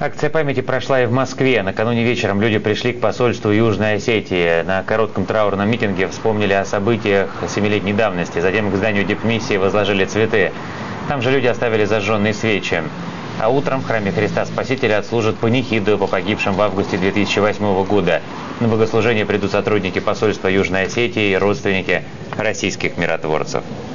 Акция памяти прошла и в Москве. Накануне вечером люди пришли к посольству Южной Осетии. На коротком траурном митинге вспомнили о событиях 7-летней давности. Затем к зданию дипмиссии возложили цветы. Там же люди оставили зажженные свечи. А утром в храме Христа Спасителя отслужат панихиду по погибшим в августе 2008 года. На богослужение придут сотрудники посольства Южной Осетии и родственники российских миротворцев.